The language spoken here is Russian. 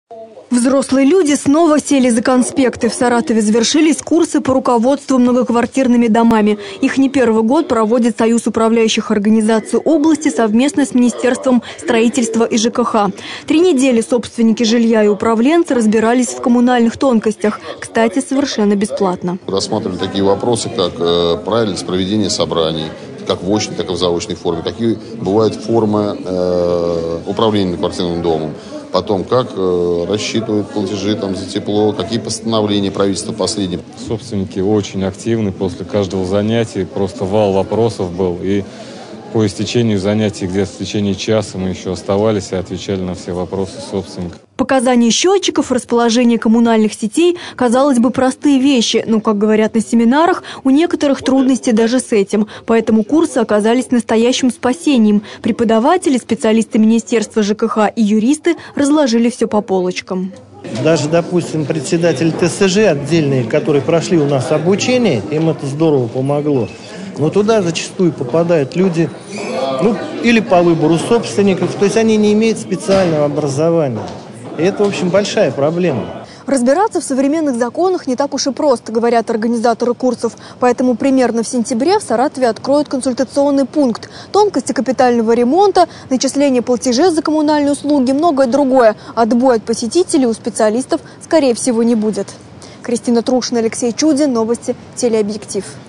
Взрослые люди снова сели за конспекты. В Саратове завершились курсы по руководству многоквартирными домами. Их не первый год проводит Союз управляющих организаций области совместно с Министерством строительства и ЖКХ. 3 недели собственники жилья и управленцы разбирались в коммунальных тонкостях. Кстати, совершенно бесплатно. Рассматривали такие вопросы, как правильность проведения собраний, как в очной, так и в заочной форме. Какие бывают формы управления квартирным домом. Потом, как рассчитывают платежи за тепло, какие постановления правительства последние. Собственники очень активны после каждого занятия, просто вал вопросов был. И по истечению занятий, где-то в течение часа мы еще оставались и отвечали на все вопросы собственников. Показания счетчиков, расположение коммунальных сетей, казалось бы, простые вещи, но, как говорят на семинарах, у некоторых трудности даже с этим. Поэтому курсы оказались настоящим спасением. Преподаватели, специалисты Министерства ЖКХ и юристы разложили все по полочкам. Даже, допустим, председатель ТСЖ отдельные, которые прошли у нас обучение, им это здорово помогло. Но туда зачастую попадают люди, или по выбору собственников, то есть они не имеют специального образования. И это, в общем, большая проблема. Разбираться в современных законах не так уж и просто, говорят организаторы курсов. Поэтому примерно в сентябре в Саратове откроют консультационный пункт. Тонкости капитального ремонта, начисление платежей за коммунальные услуги, многое другое. Отбоя от посетителей у специалистов, скорее всего, не будет. Кристина Трушина, Алексей Чудин. Новости. Телеобъектив.